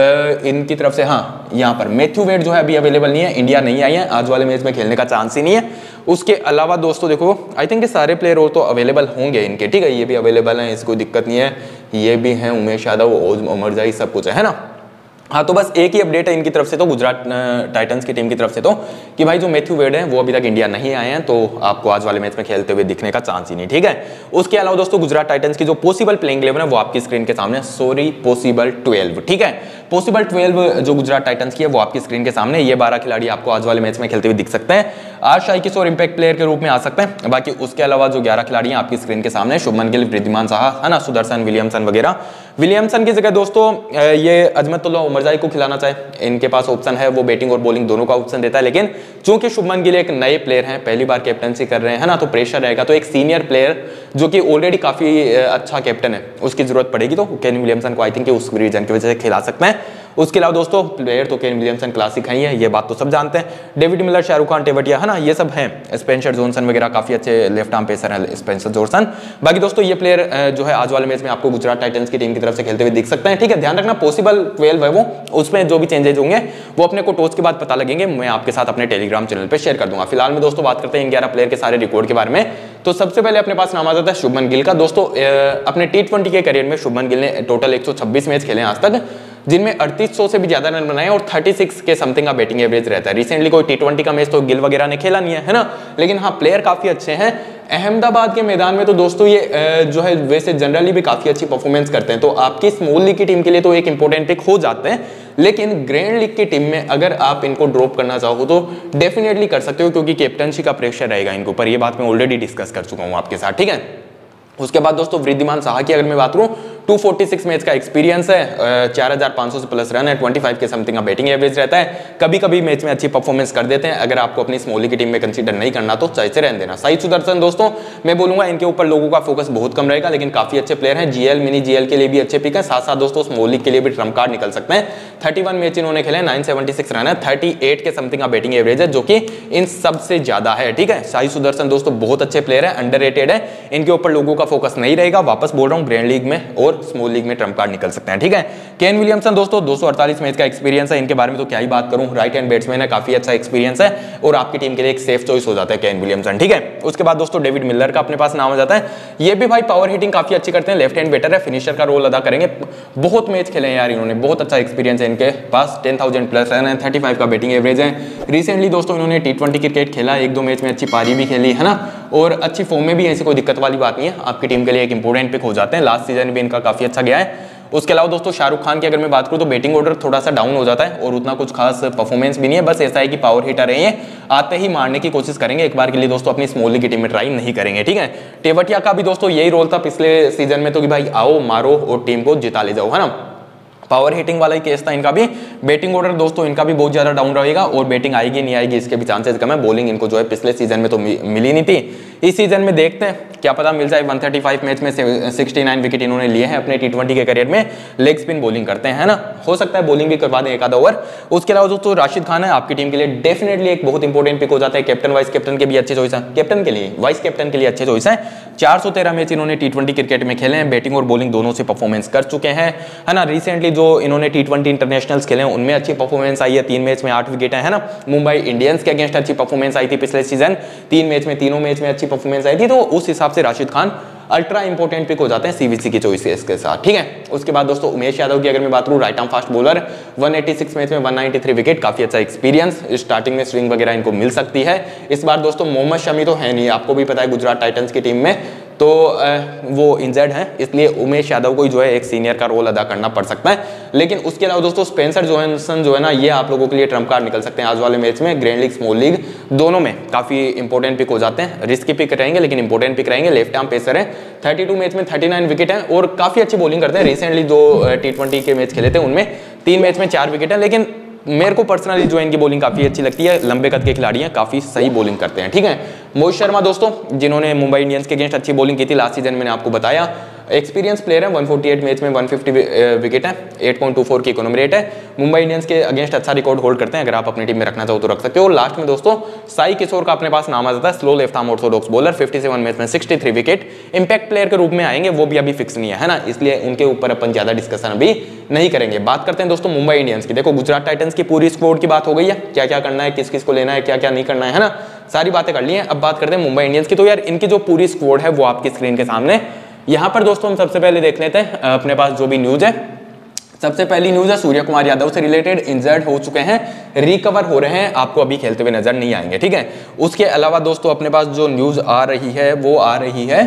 इनकी तरफ से। हाँ, यहाँ पर मैथ्यू वेड जो है अभी अवेलेबल नहीं है, इंडिया नहीं आई है, आज वाले मैच में खेलने का चांस ही नहीं है। उसके अलावा दोस्तों देखो आई थिंक सारे प्लेयर और तो अवेलेबल होंगे इनके, ठीक है। ये भी अवेलेबल हैं, इसको दिक्कत नहीं है, ये भी हैं, उमेश यादव, उमरजाई, सब कुछ है ना। हाँ, तो बस एक ही अपडेट है इनकी तरफ से तो गुजरात टाइटंस की टीम की तरफ से तो कि भाई जो मैथ्यू वेड है वो अभी तक इंडिया नहीं आए हैं, तो आपको आज वाले मैच में खेलते हुए दिखने का चांस ही नहीं, ठीक है। उसके अलावा दोस्तों गुजरात टाइटंस की जो पॉसिबल प्लेइंग इलेवन है वो आपकी स्क्रीन के सामने, सॉरी पॉसिबल ट्वेल्व, ठीक है। पॉसिबल ट्वेल्व जो गुजरात टाइटंस की है वो आपकी स्क्रीन के सामने। ये बारह खिलाड़ी आपको आज वाले मैच में खेलते हुए दिख सकते हैं। आज शाही किशोर इंपैक्ट प्लेयर के रूप में आ सकते हैं। बाकी उसके अलावा जो ग्यारह खिलाड़ी हैं आपकी स्क्रीन के सामने, शुभमन गिल, वृद्धिमान साहा, है ना, सुदर्शन, विलियमसन वगैरह। विलियमसन की जगह दोस्तों ये अजमतुल्लाह उमरजाई को खिलाना चाहे, इनके पास ऑप्शन है, वो बैटिंग और बॉलिंग दोनों का ऑप्शन देता है। लेकिन चूंकि शुभमन गिल एक नए प्लेयर हैं, पहली बार कैप्टनसी कर रहे हैं, है ना, तो प्रेशर रहेगा। तो एक सीनियर प्लेयर जो कि ऑलरेडी काफी अच्छा कैप्टन है उसकी जरूरत पड़ेगी, तो केन विलियमसन को आई थिंक उस रीजन की वजह से खिला सकते हैं। उसके अलावा दोस्तों प्लेयर तो केन विलियमसन क्लासिक है, ये बात तो सब जानते हैं। डेविड मिलर, शाहरुख खान, टेवटिया, है ना, ये सब हैं। स्पेंसर जॉनसन वगैरह काफी अच्छे लेफ्ट आर्म पेसर हैं स्पेंसर जॉनसन। बाकी दोस्तों ये प्लेयर जो है आज वाले मैच में आपको गुजरात टाइटंस की टीम की तरफ से खेलते हुए दिख सकते हैं, ठीक है। ध्यान रखना पॉसिबल ट्वेल्व है वो, उसमें जो भी चेंजेज होंगे वो अपने को टॉस के बाद पता लगेंगे, मैं आपके साथ अपने टेलीग्राम चैनल पर शेयर कर दूंगा। फिलहाल में दोस्तों बात करते हैं इन ग्यारह प्लेयर के सारे रिकॉर्ड के बारे में। तो सबसे पहले अपने पास नाम आ जाता है शुभमन गिल का। दोस्तों अपने टी ट्वेंटी के करियर में शुभमन गिल ने टोटल एक सौ छब्बीस मैच खेले हैं आज तक, जिनमें अड़तीस सौ से भी ज्यादा रन बनाए और छत्तीस के समथिंग का बैटिंग एवरेज रहता है। रिसेंटली कोई टी ट्वेंटी का मैच तो गिल वगैरह ने खेला नहीं है, है ना, लेकिन हाँ प्लेयर काफी अच्छे हैं। अहमदाबाद के मैदान में तो दोस्तों ये जो है वैसे जनरली भी काफी अच्छी परफॉर्मेंस करते हैं, तो आपकी स्मॉल लीग की टीम के लिए तो एक इंपॉर्टेंट पिक हो जाते हैं। लेकिन ग्रैंड लीग की टीम में अगर आप इनको ड्रॉप करना चाहो तो डेफिनेटली कर सकते हो, क्योंकि कैप्टनसी का प्रेशर रहेगा इनके ऊपर। ये बात मैं ऑलरेडी डिस्कस कर चुका हूं आपके साथ, ठीक है। उसके बाद दोस्तों वृद्धिमान साहा की अगर मैं बात करूं, दो सौ छियालीस मैच का एक्सपीरियंस है, चार हज़ार पाँच सौ से प्लस रन है, पच्चीस के समथिंग का बैटिंग एवरेज रहता है। कभी कभी मैच में अच्छी परफॉर्मेंस कर देते हैं। अगर आपको अपनी स्मॉली की टीम में कंसीडर नहीं करना तो चाहे से रहने देना। साई सुदर्शन दोस्तों मैं बोलूंगा इनके ऊपर लोगों का फोकस बहुत कम रहेगा, लेकिन काफी अच्छे प्लेयर हैं। जीएल, मिनी जीएल के लिए भी अच्छे पिक है, साथ साथ दोस्तों स्मॉल लीग के लिए भी ट्रम्प कार्ड निकल सकते हैं। इकतीस मैच इन्होंने खेले, नौ सौ छिहत्तर रन है, अड़तीस के समथिंग का बैटिंग एवरेज है, जो कि इन सबसे ज्यादा है, ठीक है। साई सुदर्शन दोस्तों बहुत अच्छे प्लेयर है, अंडररेटेड है, इनके ऊपर लोगों का फोकस नहीं रहेगा। वापस बोल रहा हूं ग्रैंड लीग में और स्मॉल लीग में ट्रम्प कार्ड निकल सकते हैं, ठीक है। केन विलियमसन दोस्तों दो सौ अड़तालीस मैच का एक्सपीरियंस है, इनके बारे में तो क्या ही बात करूं, राइट हैंड बैट्समैन है, काफी अच्छा एक्सपीरियंस है और आपकी टीम के लिए एक सेफ चॉइस हो जाता है केन विलियमसन, ठीक है। उसके बाद दोस्तों डेविड मिलर का अपने पास नाम आ जाता है। ये भी भाई पावर हिटिंग काफी अच्छी करते हैं, लेफ्ट हैंड बैटर है, फिनिशर का रोल अदा करेंगे। बहुत मैच खेले हैं यार इन्होंने, बहुत अच्छा एक्सपीरियंस है इनके पास, टेन थाउजेंड प्लस रन है, पैंतीस का बैटिंग एवरेज है। रिसेंटली दोस्तों इन्होंने टी ट्वेंटी क्रिकेट खेला, एक दो मैच में अच्छी पारी भी खेली, है ना, और अच्छी फॉर्म में भी, ऐसी कोई दिक्कत वाली बात नहीं है। आपकी टीम के लिए एक इंपॉर्टेंट पिक हो जाते हैं। लास्ट सीजन भी इनका काफी अच्छा गया है। उसके अलावा दोस्तों शाहरुख खान की अगर मैं बात करूं तो बैटिंग ऑर्डर थोड़ा सा डाउन हो जाता है और उतना कुछ खास परफॉर्मेंस भी नहीं है। बस ऐसा है कि पावर हिटर है, ये आते ही मारने की कोशिश करेंगे, एक बार के लिए दोस्तों अपनी स्मॉल लीग की टीम में ट्राई नहीं करेंगे, ठीक है। टेवटिया का भी दोस्तों यही रोल था पिछले सीजन में, तो कि भाई आओ मारो और टीम को जिता ले जाओ, है ना। पावर हिटिंग वाला ही केस था इनका भी। बैटिंग ऑर्डर दोस्तों इनका भी बहुत ज्यादा डाउन रहेगा और बैटिंग आएगी नहीं आएगी इसके भी चांसेस कम है। बॉलिंग इनको जो है पिछले सीजन में तो मिली नहीं थी, इस सीजन में देखते हैं क्या पता मिल जाए। एक सौ पैंतीस मैच में उनहत्तर विकेट इन्होंने लिए हैं अपने टी ट्वेंटी के करियर में। लेग स्पिन बॉलिंग करते हैं, है ना, हो सकता है बॉलिंग भी करवा दें एक आधा ओवर। उसके अलावा दोस्तों राशिद खान है आपकी टीम के लिए डेफिनेटली एक बहुत इंपॉर्टेंट पिक हो जाता है। कैप्टन वाइस कैप्टन के भी अच्छे चॉइस है, कैप्टन के लिए वाइस कैप्टन के लिए अच्छे चॉइस है। चार सौ तेरह मैच इन्होंने टी ट्वेंटी क्रिकेट में खेले हैं, बैटिंग और बॉलिंग दोनों से परफॉर्मेंस कर चुके हैं, है ना। रिसेंटली जो इन्होंने टी ट्वेंटी इंटरनेशनल्स खेले हैं उनमें अच्छी परफॉर्मेंस आई है, तीन मैच में आठ विकेट है ना। मुंबई इंडियंस के अगेंस्ट अच्छी परफॉर्मेंस आई थी पिछले सीजन, तीन मैच में तीनों मैच में अच्छी परफॉर्मेंस आई थी, तो उस हिसाब से Rashid Khan ultra important pick हो जाते हैं सीवीसी की चॉइसेस के साथ, ठीक है। उसके बाद दोस्तों उमेश यादव की अगर मैं बात करूं, राइट आर्म फास्ट बॉलर, एक सौ छियासी मैच में एक सौ तिरानवे विकेट, काफी अच्छा एक्सपीरियंस, स्टार्टिंग में स्विंग वगैरह इनको मिल सकती है। इस बार दोस्तों मोहम्मद शमी तो है नहीं, आपको भी पता है गुजरात टाइटंस की टीम में तो वो इंजर्ड है, इसलिए उमेश यादव को जो है एक सीनियर का रोल अदा करना पड़ सकता है। लेकिन उसके अलावा दोस्तों स्पेंसर जोहानसन जो है ना, ये आप लोगों के लिए ट्रम्प कार्ड निकल सकते हैं आज वाले मैच में। ग्रैंड लीग स्मॉल लीग दोनों में काफी इंपॉर्टेंट पिक हो जाते हैं, रिस्की पिक रहेंगे लेकिन इंपॉर्टेंट पिक रहेंगे। लेफ्ट आर्म पेसर है, बत्तीस मैच में उनतालीस विकेट है और काफी अच्छी बॉलिंग करते हैं। रिसेंटली जो टी ट्वेंटी के मैच खेले थे उनमें तीन मैच में चार विकेट है, लेकिन मेरे को पर्सनली जो इनकी बॉलिंग काफी अच्छी लगती है, लंबे कद के खिलाड़ी हैं, काफी सही बॉलिंग करते हैं, ठीक है। मोहित शर्मा दोस्तों जिन्होंने मुंबई इंडियंस के अगेंस्ट अच्छी बॉलिंग की थी लास्ट सीजन, मैंने आपको बताया। एक्सपीरियंस प्लेयर है, वन फोर्टी एट मैच में वन फिफ्टी विकेट है, एट पॉइंट टू फोर की इकोनॉमी रेट है। मुंबई इंडियंस के अगेंस्ट अच्छा रिकॉर्ड होल्ड करते हैं, अगर आप अपनी टीम में रखना चाहो तो रख सकते हो। और लास्ट में दोस्तों साई किशोर का अपने पास नाम आ जाता है, slow left arm orthodox bowler, fifty seven match में sixty three wicket, impact player के रूप में आएंगे, वो भी अभी फिक्स नहीं है, है ना, इसलिए उनके ऊपर अपन ज्यादा डिस्कशन अभी नहीं करेंगे। बात करते हैं दोस्तों मुंबई इंडियंस की। देखो गुजरात टाइटंस की पूरी स्क्वाड की बात हो गई है, क्या क्या करना है, किस किस को लेना है, क्या क्या नहीं करना है, है ना, सारी बातें कर ली हैं। अब बात करते हैं मुंबई इंडियंस की। तो यार इनकी जो पूरी स्क्वाड है वो आपकी स्क्रीन के सामने यहां पर दोस्तों हम सबसे पहले देख लेते हैं अपने पास जो भी न्यूज है। सबसे पहली न्यूज है सूर्य कुमार यादव से रिलेटेड, इंजर्ड हो चुके हैं, रिकवर हो रहे हैं, आपको अभी खेलते हुए नजर नहीं आएंगे, ठीक है। उसके अलावा दोस्तों अपने पास जो न्यूज आ रही है वो आ रही है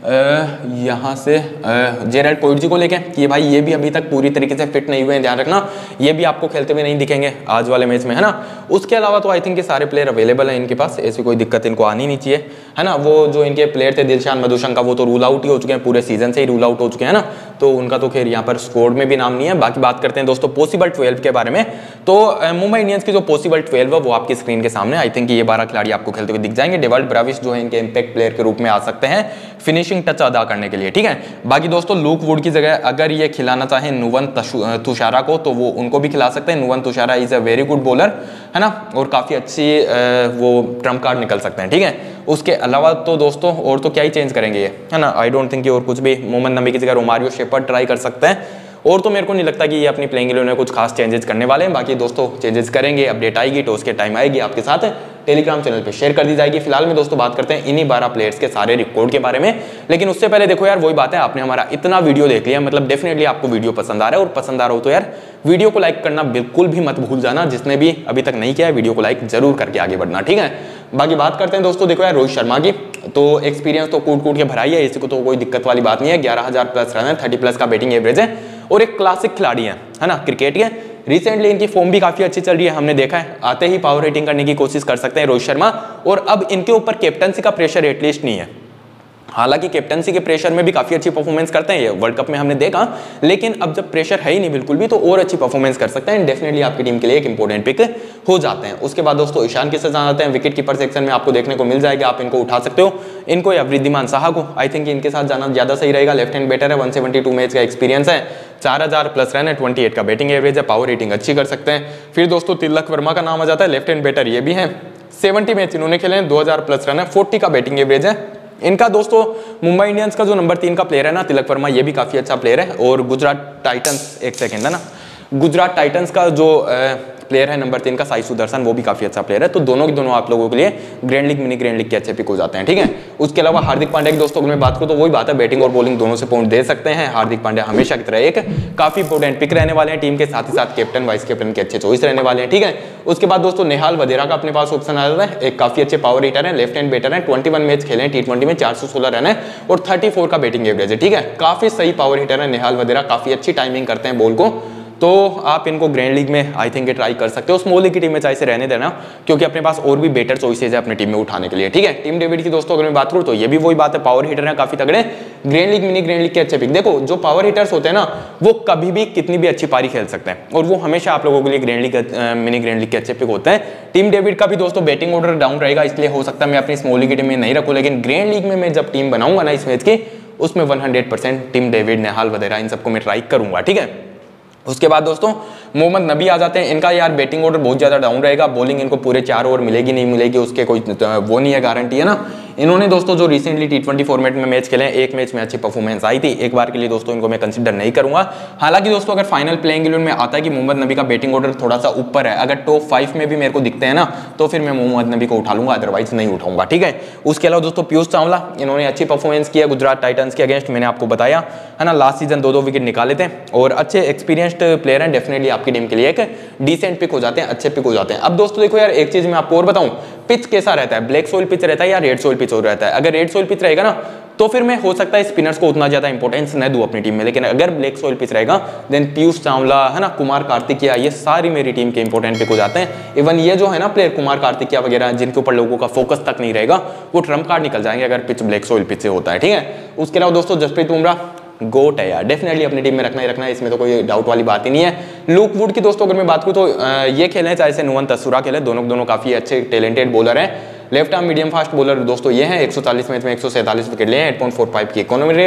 यहाँ से जेरल्ड पोइटजी को लेके कि भाई ये भी अभी तक पूरी तरीके से फिट नहीं हुए हैं, ध्यान रखना, ये भी आपको खेलते हुए नहीं दिखेंगे आज वाले मैच में, है ना। उसके अलावा तो आई थिंक सारे प्लेयर अवेलेबल हैं इनके पास, ऐसी कोई दिक्कत इनको आनी नहीं चाहिए, है ना। वो जो इनके प्लेयर थे दिलशान मधुशंका वो तो रूल आउट ही हो चुके हैं, पूरे सीजन से ही रूल आउट हो चुके हैं ना, तो उनका तो खैर यहाँ पर स्क्वाड में भी नाम नहीं है। बाकी बात करते हैं दोस्तों पॉसिबल ट्वेल्व के बारे में। तो मुंबई इंडियंस की जो पॉसिबल ट्वेल्व है वो आपकी स्क्रीन के सामने, आई थिंक ये बारह खिलाड़ी आपको खेलते हुए दिख जाएंगे। डेवाल्ड ब्राविस जो है इनके इंपैक्ट प्लेयर के रूप में आ सकते हैं, फिनिशिंग टच अदा करने के लिए, ठीक है। बाकी दोस्तों लूक वुड की जगह अगर ये खिलाना चाहे नुवन तुषारा को तो वो उनको भी खिला सकते हैं। Nuwan Thushara is a very good bowler, है ना, और काफी अच्छी वो ट्रम्प कार्ड निकल सकते हैं, ठीक है। उसके अलावा तो दोस्तों और तो क्या ही चेंज करेंगे ये, है ना, आई डोंट थिंक और कुछ भी। मोहम्मद नबी की जगह रोमारियो शेपर्ड ट्राई कर सकते हैं, और तो मेरे को नहीं लगता कि ये अपनी प्लेइंग इलेवन में कुछ खास चेंजेस करने वाले हैं। बाकी दोस्तों चेंजेस करेंगे, अपडेट आएगी तो उसके टाइम आएगी आपके साथ टेलीग्राम चैनल पे शेयर कर दी जाएगी। फिलहाल में दोस्तों बात करते हैं इन्हीं बारह प्लेयर्स के सारे रिकॉर्ड के बारे में, लेकिन उससे पहले देखो यार वही बात है, आपने हमारा इतना वीडियो देख लिया, मतलब डेफिनेटली आपको वीडियो पसंद आ रहा है, और पसंद आ रहा हो तो यार वीडियो को लाइक करना बिल्कुल भी मत भूल जाना, जिसने भी अभी तक नहीं किया है वीडियो को लाइक जरूर करके आगे बढ़ना, ठीक है। बाकी बात करते हैं दोस्तों, देखो यार रोहित शर्मा की तो एक्सपीरियंस तो कूट कूट के भराई है, इसी को तो कोई दिक्कत वाली बात नहीं है। ग्यारह हजार प्लस रन है, थर्टी प्लस का बैटिंग एवरेज है, और एक क्लासिक खिलाड़ी है, है ना, क्रिकेट के। रिसेंटली इनकी फॉर्म भी काफी अच्छी चल रही है, हमने देखा है, आते ही पावर हिटिंग करने की कोशिश कर सकते हैं रोहित शर्मा, और अब इनके ऊपर कैप्टनसी का प्रेशर एटलीस्ट नहीं है। हालांकि कैप्टनसी के प्रेशर में भी काफी अच्छी परफॉर्मेंस करते हैं, ये वर्ल्ड कप में हमने देखा, लेकिन अब जब प्रेशर है ही नहीं बिल्कुल भी, तो और अच्छी परफॉर्मेंस कर सकते हैं, डेफिनेटली आपकी टीम के लिए एक इंपॉर्टेंट पिक हो जाते हैं। उसके बाद दोस्तों ईशान किसे जाते हैं, विकेट कीपर सेक्शन में आपको देखने को मिल जाएगा, आप इनको उठा सकते हो, इनको या वृद्धिमान साहा को, आई थिंक इनके साथ जाना ज्यादा सही रहेगा। लेफ्ट हैंड बैटर है, वन सेवेंटी टू मैच का एक्सपीरियंस है, चार हजार प्लस रन है, ट्वेंटी एट का बैटिंग एवरेज है, पावर रेटिंग अच्छी कर सकते हैं। फिर दोस्तों तिलक वर्मा का नाम आ जाता है, लेफ्ट हैंड बैटर ये भी है, सेवेंटी मैच इन्होंने खेले हैं, दो हजार प्लस रन है, फोर्टी का बैटिंग एवरेज है इनका। दोस्तों मुंबई इंडियंस का जो नंबर तीन का प्लेयर है ना तिलक वर्मा, ये भी काफी अच्छा प्लेयर है। और गुजरात टाइटंस, एक सेकंड है ना, गुजरात टाइटंस का जो प्लेयर है नंबर तीन का साई सुदर्शन, वो भी काफी अच्छा प्लेयर है। तो दोनों की दोनों आप लोगों के लिए grand league mini grand league के अच्छे पिक हो जाते हैं, ठीक है। उसके अलावा हार्दिक पांड्या की दोस्तों अगर मैं बात करूं तो वही बात है, बैटिंग और बॉलिंग दोनों से पॉइंट दे सकते हैं। हार्दिक पांड्या हमेशा की तरह एक काफी इंपॉर्टेंट पिक रहने वाले हैं टीम के, साथ ही साथ कैप्टन वाइस कैप्टन के अच्छे चॉइस रहने वाले हैं, ठीक है। उसके बाद दोस्तों नेहाल वधेरा का अपने पास ऑप्शन आ जाता है, एक काफी अच्छे पावर हिटर है, लेफ्ट हैंड बैटर है, ट्वेंटी वन मैच खेले टी ट्वेंटी में, चार सौ सोलह रन है और थर्टी फोर का बैटिंग एवरेज है, ठीक है। काफी सही पावर हिटर है नेहाल वधेरा, काफी अच्छी टाइमिंग करते हैं बॉल को, तो आप इनको ग्रैंड लीग में आई थिंक ट्राई कर सकते हो। स्मॉल लीग की टीम में चाहे से रहने देना, क्योंकि अपने पास और भी बेटर चॉइसेज है अपनी टीम में उठाने के लिए, ठीक है। टीम डेविड की दोस्तों अगर मैं बात करूं तो ये भी वही बात है, पावर हिटर है काफी तगड़े, grand league mini grand league के अच्छे पिक। देखो जो पावर हिटर्स होते हैं ना, वो कभी भी कितनी भी अच्छी पारी खेल सकते हैं, और वो हमेशा आप लोगों के लिए grand league mini grand league के अच्छे पिक होते हैं। टीम डेविड का भी दोस्तों बैटिंग ऑर्डर डाउन रहेगा, इसलिए हो सकता है मैं अपनी स्मॉल लीग की टीम में नहीं रखूं, लेकिन ग्रैंड लीग में मैं जब टीम बनाऊंगा ना इस मैच की, उसमें one hundred percent team David, Nehal Wadhera इन सबको मैं ट्राई करूंगा, ठीक है। उसके बाद दोस्तों मोहम्मद नबी आ जाते हैं, इनका यार बैटिंग ऑर्डर बहुत ज्यादा डाउन रहेगा, बॉलिंग इनको पूरे चार ओवर मिलेगी नहीं मिलेगी उसके कोई वो नहीं है, गारंटी है ना। इन्होंने दोस्तों जो रिसेंटली टी ट्वेंटी फॉर्मेट में मैच खेले, एक मैच में अच्छी परफॉर्मेंस आई थी, एक बार के लिए दोस्तों इनको मैं कंसीडर नहीं करूंगा। हालांकि दोस्तों अगर फाइनल प्लेइंग इलेवन में आता है कि मोहम्मद नबी का बैटिंग ऑर्डर थोड़ा सा ऊपर है, अगर टॉप फाइव में भी मेरे को दिखते हैं ना, तो फिर मैं मोहम्मद नबी को उठा लूंगा, अदरवाइज नहीं उठाऊंगा, ठीक है। उसके अलावा दोस्तों पीयूष चावला, इन्होंने अच्छी परफॉर्मेंस किया गुजरात टाइटंस के अगेंस्ट, मैंने आपको बताया है ना, लास्ट सीजन दो दो विकेट निकाले थे, और अच्छे एक्सपीरियंस्ड प्लेयर हैं, डेफिनेटली आपकी टीम के लिए एक डिसेंट पिक हो जाते हैं, अच्छे पिक हो जाते हैं। अब दोस्तों देखो यार एक चीज मैं आपको और बताऊं, पिच कैसा रहता है, ब्लैक सोइल पिच रहता है या रेड सोइल पिच हो रहता है। अगर रेड सोइल पिच रहेगा ना, तो फिर मैं हो सकता है स्पिनर्स को उतना ज्यादा इंपॉर्टेंस न दूं अपनी टीम में, लेकिन अगर ब्लैक सोइल पिच रहेगा देन पीयूष चावला है ना, कुमार कार्तिकिया, ये सारी मेरी टीम के इंपॉर्टेंट पिक हो जाते हैं। इवन ये जो है ना प्लेयर कुमार कार्तिकिया वगैरह, जिनके ऊपर लोगों का फोकस तक नहीं रहेगा, वो ट्रम्प कार्ड निकल जाएंगे अगर पिच ब्लैक सोइल पिच से होता है, ठीक है। उसके अलावा दोस्तों जसप्रीत बुमराह गोट है यार, डेफिनेटली अपनी टीम में रखना ही रखना है, इसमें तो कोई डाउट वाली बात ही नहीं है। लूक वुड की दोस्तों अगर मैं बात करूं तो ये खेले चाहे से नुवन तसुरा खेले, दोनों दोनों काफी अच्छे टैलेंटेड बॉलर हैं। Left arm medium fast bowler दोस्तों ये हैं, एक सौ चालीस मैच में एक सौ सैंतालीस विकेट लिए हैं, एट पॉइंट फोर फाइव की इकोनॉमी रेट,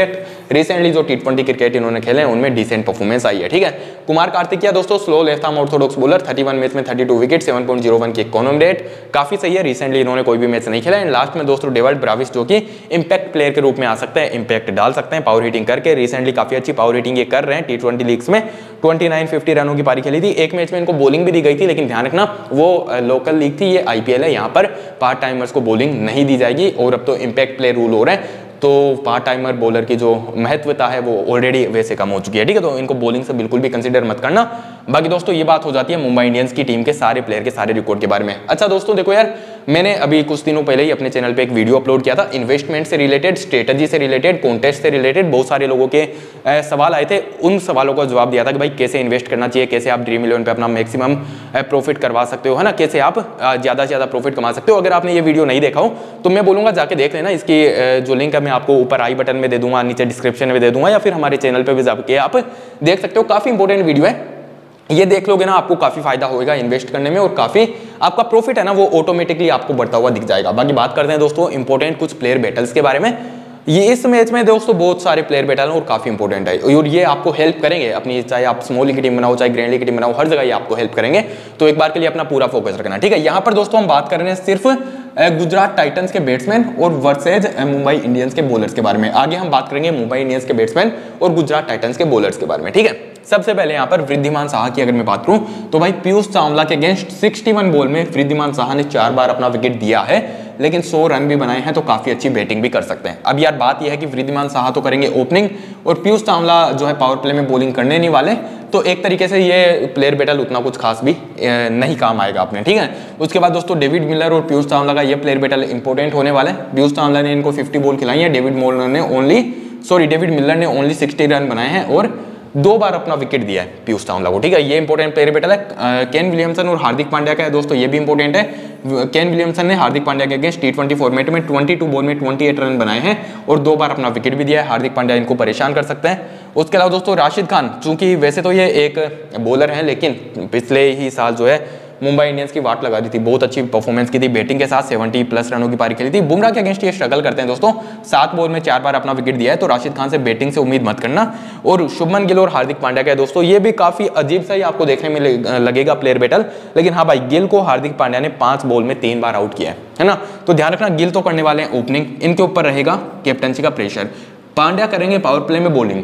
रिसेंटली जो टी ट्वेंटी क्रिकेट इन्होंने खेले हैं उनमें डिसेंट परफॉर्मेंस आई है, ठीक है। कुमार कार्तिकिया दोस्तों slow left arm orthodox bowler, thirty one match में thirty two wicket, seven point zero one की इकोनॉमी रेट, काफी सही है। रिसेंटली इन्होंने कोई भी मैच नहीं खेला। एंड लास्ट में दोस्तों डेविड ब्राविस जो कि इंपैक्ट प्लेयर के रूप में आ सकते हैं, इंपैक्ट डाल सकते हैं पावर हिटिंग करके। रिसेंटली काफी अच्छी पावर हिटिंग ये कर रहे हैं। टी ट्वेंटी लीग्स में ट्वेंटी नाइन फिफ्टी रनों की पारी खेली थी। एक मैच में इनको बॉलिंग भी दी गई थी, लेकिन ध्यान रखना वो लोकल लीग थी, ये आईपीएल है, यहाँ पर पार्ट टाइमर्स को बॉलिंग नहीं दी जाएगी। और अब तो इंपैक्ट प्लेयर रूल हो रहे हैं, तो पार्ट टाइमर बॉलर की जो महत्वता है वो ऑलरेडी वैसे कम हो चुकी है, ठीक है। तो इनको बॉलिंग से बिल्कुल भी कंसीडर मत करना। बाकी दोस्तों ये बात हो जाती है मुंबई इंडियंस की टीम के सारे प्लेयर के सारे रिकॉर्ड के बारे में। अच्छा दोस्तों देखो यार, मैंने अभी कुछ दिनों पहले ही अपने चैनल पे एक वीडियो अपलोड किया था इन्वेस्टमेंट से रिलेटेड, स्ट्रेटजी से रिलेटेड, कॉन्टेस्ट से रिलेटेड। बहुत सारे लोगों के ए, सवाल आए थे, उन सवालों का जवाब दिया था कि भाई कैसे इन्वेस्ट करना चाहिए, कैसे आप ड्रीम इलेवन पे अपना मैक्सिमम प्रॉफिट करवा सकते हो, है ना, कैसे आप ज्यादा से ज्यादा प्रॉफिट कमा सकते हो। अगर आपने ये वीडियो नहीं देखा हो तो मैं बोलूंगा जाके देख लेना। इसकी जो लिंक है मैं आपको ऊपर आई बटन में दे दूंगा, नीचे डिस्क्रिप्शन में दे दूंगा, या फिर हमारे चैनल पे भी जाके आप देख सकते हो। काफी इंपॉर्टेंट वीडियो है, ये देख लोगे ना आपको काफी फायदा होगा इन्वेस्ट करने में, और काफी आपका प्रॉफिट है ना वो ऑटोमेटिकली आपको बढ़ता हुआ दिख जाएगा। बाकी बात करते हैं दोस्तों इंपॉर्टेंट कुछ प्लेयर बैटल्स के बारे में। ये इस मैच में दोस्तों बहुत सारे प्लेयर बैटल हैं और काफी इंपॉर्टेंट है, और ये आपको हेल्प करेंगे अपनी, चाहे आप स्मॉल लीग की टीम बनाओ चाहे ग्रैंड लीग की टीम बनाओ, हर जगह ये आपको हेल्प करेंगे। तो एक बार के लिए अपना पूरा फोकस रखना, ठीक है। यहाँ पर दोस्तों हम बात कर रहे हैं सिर्फ गुजरात टाइटंस के बैट्समैन और वर्सेज मुंबई इंडियंस के बॉलर्स के बारे में। आगे हम बात करेंगे मुंबई इंडियंस के बैट्समैन और गुजरात टाइटंस के बॉलर्स के बारे में, ठीक है। सबसे पहले यहाँ पर वृद्धिमान साहा की अगर मैं बात करूं तो भाई पीयूष चावला के अगेंस्ट इकसठ बॉल में वृद्धिमान साहा ने चार बार अपना विकेट दिया है, लेकिन सौ रन भी बनाए हैं, तो काफी अच्छी बैटिंग भी कर सकते हैं। अब यार बात यह है कि वृद्धिमान साहा तो करेंगे ओपनिंग और पीयूष चावला जो है पावर प्ले में बॉलिंग करने नहीं वाले, तो एक तरीके से ये प्लेयर बैटल उतना कुछ खास भी नहीं काम आएगा अपने, ठीक है। उसके बाद दोस्तों डेविड मिलर और पीयूष चावला का ये प्लेयर बैटल इंपॉर्टेंट होने वाला है। पीयूष चावला ने इनको फिफ्टी बॉल खिलाई है, डेविड मिलर ने ओनली सॉरी डेविड मिलर ने ओनली सिक्सटी रन बनाए हैं और दो बार अपना विकेट दिया है पीयूष चावला को, ठीक है। ये इंपॉर्टेंट प्लेयर बैटल है। केन विलियमसन और हार्दिक पांड्या का है दोस्तों, ये भी इंपॉर्टेंट है। केन विलियमसन ने हार्दिक पांड्या के अगेंस्ट टी ट्वेंटी फॉर्मेट में बाईस बॉल में अट्ठाईस रन बनाए हैं और दो बार अपना विकेट भी दिया है। हार्दिक पांड्या इनको परेशान कर सकते हैं। उसके अलावा दोस्तों राशिद खान, चूंकि वैसे तो ये एक बॉलर है, लेकिन पिछले ही साल जो है मुंबई इंडियंस की वाट लगा दी थी, बहुत अच्छी परफॉर्मेंस की थी बैटिंग के साथ, सत्तर प्लस रनों की पारी खेली थी। बुमराह के अगेंस्ट ये स्ट्रगल करते हैं दोस्तों, सात बॉल में चार बार अपना विकेट दिया है, तो राशिद खान से बैटिंग से उम्मीद मत करना। और शुभमन गिल और हार्दिक पांड्या का है दोस्तों, ये भी काफी अजीब सा ही आपको देखने में लगेगा प्लेयर बैटल, लेकिन हाँ भाई गिल को हार्दिक पांड्या ने पांच बॉल में तीन बार आउट किया है, है ना। तो ध्यान रखना गिल तो करने वाले हैं ओपनिंग, इनके ऊपर रहेगा कैप्टनसी का प्रेशर। पांड्या करेंगे पावर प्ले में बॉलिंग,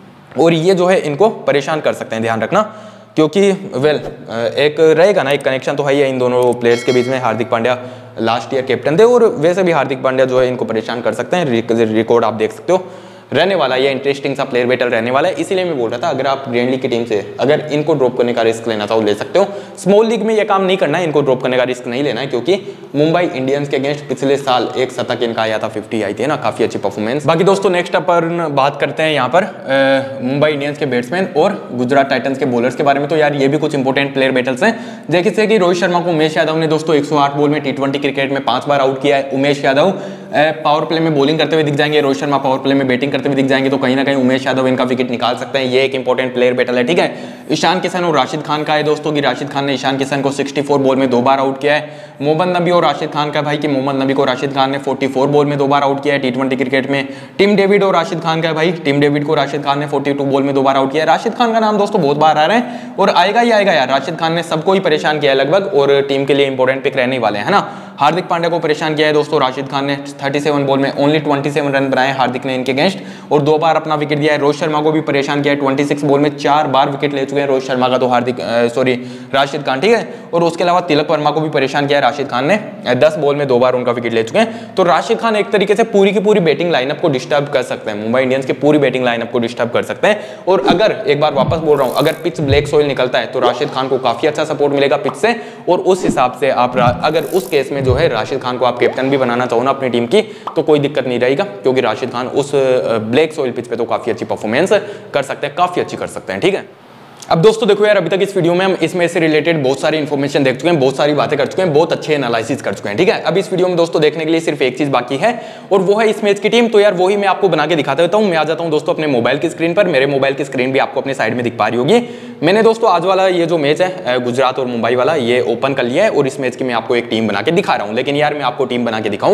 और ये जो है इनको परेशान कर सकते हैं, ध्यान रखना। क्योंकि वेल एक रहेगा ना, एक कनेक्शन तो है ही है इन दोनों प्लेयर्स के बीच में। Hardik Pandya last year captain थे, और वैसे भी हार्दिक पांड्या जो है इनको परेशान कर सकते हैं। रिकॉर्ड आप देख सकते हो रहने वाला, ये इंटरेस्टिंग सा प्लेयर बैटल रहने वाला है। इसीलिए मैं बोल रहा था अगर आप ग्रैंड लीग की टीम से अगर इनको ड्रॉप करने का रिस्क लेना था वो ले सकते हो। स्मॉल लीग में ये काम नहीं करना है, इनको ड्रॉप करने का रिस्क नहीं लेना है, क्योंकि मुंबई इंडियंस के अगेंस्ट पिछले साल एक शतक इनका आया था, फिफ्टी आई थी ना, काफी अच्छी परफॉर्मेंस। बाकी दोस्तों नेक्स्ट अपन बात करते हैं यहाँ पर मुंबई इंडियंस के बैट्समैन और गुजरात टाइटंस के बॉलर्स के बारे में। तो यार ये भी कुछ इंपॉर्टेंट प्लेयर बैटल्स हैं, जैसे कि रोहित शर्मा को उमेश यादव ने दोस्तों एक सौ आठ बॉल में टी ट्वेंटी क्रिकेट में पांच बार आउट किया है। उमेश यादव पावर प्ले में बॉलिंग करते हुए दिख जाएंगे, रोहित शर्मा पावर प्ले में बैटिंग करते हुए दिख जाएंगे, तो कहीं ना कहीं उमेश यादव इनका विकेट निकाल सकते हैं। ये एक इंपॉर्टेंट प्लेयर बैटल है, ठीक है। ईशान किशन और राशिद खान का है दोस्तों कि राशिद खान ने ईशान किशन को चौंसठ बॉल में दो बार आउट किया है। मोहम्मद नबी और राशिद खान का भाई कि मोहम्मद नबी को राशिद खान ने चौवालीस बॉल में दो बार आउट किया है टी ट्वेंटी क्रिकेट में। टिम डेविड और राशिद खान का भाई, टिम डेविड को राशिद खान ने बयालीस बॉल में दो बार आउट किया है। राशिद खान का नाम दोस्तों बहुत बार आ रहा है और आएगा ही आएगा यार। राशिद खान ने सबको ही परेशान किया है लगभग, और टीम के लिए इंपॉर्टेंट पिक रहने वाले हैं ना। हार्दिक पांड्या को परेशान किया है दोस्तों राशिद खान ने, सैंतीस बॉल में ओनली सत्ताईस रन बनाए हार्दिक ने इनके अगेंस्ट, और दो बार अपना विकेट दिया है। रोहित शर्मा को भी परेशान किया है, छब्बीस बॉल में चार बार विकेट ले चुके हैं रोहित शर्मा का, तो हार्दिक सॉरी राशिद खान, ठीक है। और उसके अलावा तिलक वर्मा को भी परेशान किया है राशिद खान ने, दस बॉल में दो बार उनका विकेट ले चुके हैं। तो राशिद खान एक तरीके से पूरी की पूरी बैटिंग लाइनअप को डिस्टर्ब कर सकते हैं, मुंबई इंडियंस की पूरी बैटिंग लाइनअप को डिस्टर्ब कर सकते हैं। और अगर एक बार वापस बोल रहा हूं, अगर पिच ब्लैक सोइल निकलता है तो राशिद खान को काफी अच्छा सपोर्ट मिलेगा पिच से, और उस हिसाब से आप अगर उस केस में जो है राशिद खान को आप कैप्टन भी बनाना चाहो ना अपनी टीम की, तो कोई दिक्कत नहीं रहेगा, क्योंकि राशिद खान उस ब्लैक सोइल पिच पे तो काफी अच्छी परफॉर्मेंस कर सकते हैं, काफी अच्छी कर सकते हैं, ठीक है। अब दोस्तों देखो यार, अभी तक इस वीडियो में हम इसमें से रिलेटेड बहुत सारी इन्फॉर्मेशन देख चुके हैं, बहुत सारी बातें कर चुके हैं, बहुत अच्छे एनालिसिस कर चुके हैं, ठीक है। अब इस वीडियो में दोस्तों देखने के लिए सिर्फ एक चीज बाकी है, और वो है इस मैच की टीम। तो यार वही मैं आपको बना के दिखाता रहता हूँ। मैं आ जाता हूँ दोस्तों अपने मोबाइल की स्क्रीन पर, मेरे मोबाइल की स्क्रीन भी आपको अपने साइड में दिख पा रही होगी। मैंने दोस्तों आज वाला ये जो मैच है गुजरात और मुंबई वाला, ये ओपन कर लिया है, और इस मैच की मैं आपको एक टीम बना के दिखा रहा हूँ। लेकिन यार मैं आपको टीम बना के दिखाऊं